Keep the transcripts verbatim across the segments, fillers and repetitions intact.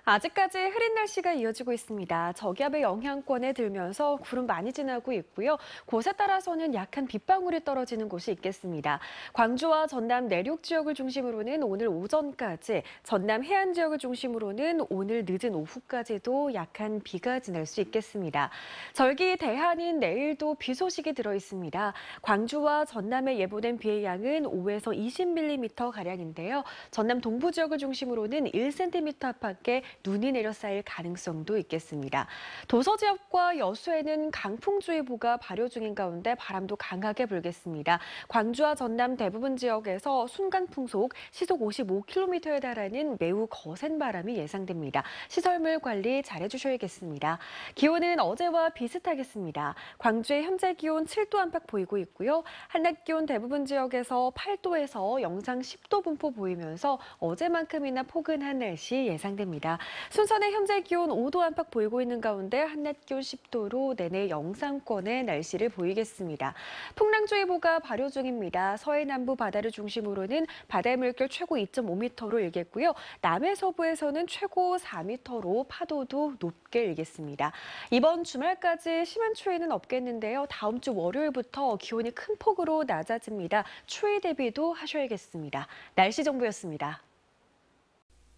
아직까지 흐린 날씨가 이어지고 있습니다. 저기압의 영향권에 들면서 구름 많이 지나고 있고요. 곳에 따라서는 약한 빗방울이 떨어지는 곳이 있겠습니다. 광주와 전남 내륙 지역을 중심으로는 오늘 오전까지, 전남 해안 지역을 중심으로는 오늘 늦은 오후까지도 약한 비가 지날 수 있겠습니다. 절기 대한인 내일도 비 소식이 들어 있습니다. 광주와 전남에 예보된 비의 양은 오에서 이십 밀리미터가량인데요. 전남 동부 지역을 중심으로는 일 센티미터 안팎의 눈이 내려 쌓일 가능성도 있겠습니다. 도서 지역과 여수에는 강풍주의보가 발효 중인 가운데 바람도 강하게 불겠습니다. 광주와 전남 대부분 지역에서 순간 풍속 시속 오십오 킬로미터에 달하는 매우 거센 바람이 예상됩니다. 시설물 관리 잘해주셔야겠습니다. 기온은 어제와 비슷하겠습니다. 광주의 현재 기온 칠 도 안팎 보이고 있고요. 한낮 기온 대부분 지역에서 팔 도에서 영상 십 도 분포 보이면서 어제만큼이나 포근한 날씨 예상됩니다. 순천의 현재 기온 오 도 안팎 보이고 있는 가운데 한낮 기온 십 도로 내내 영상권의 날씨를 보이겠습니다. 풍랑주의보가 발효 중입니다. 서해 남부 바다를 중심으로는 바다의 물결 최고 이 점 오 미터로 일겠고요. 남해 서부에서는 최고 사 미터로 파도도 높게 일겠습니다. 이번 주말까지 심한 추위는 없겠는데요. 다음 주 월요일부터 기온이 큰 폭으로 낮아집니다. 추위 대비도 하셔야겠습니다. 날씨 정보였습니다.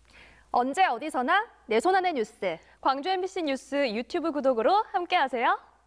언제 어디서나 내 손 안의 뉴스. 광주 엠비씨 뉴스 유튜브 구독으로 함께하세요.